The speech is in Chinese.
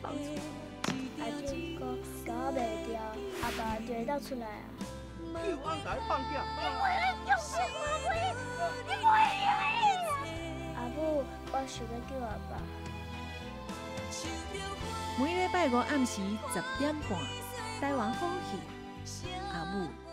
放出来。阿姐讲搞我袂掉，阿爸就会倒出来啊。 又安甲伊放假？ 你袂用心啊，你袂用。阿母，我想要叫阿爸。 每礼拜五暗时10点半，台湾好戏，阿母。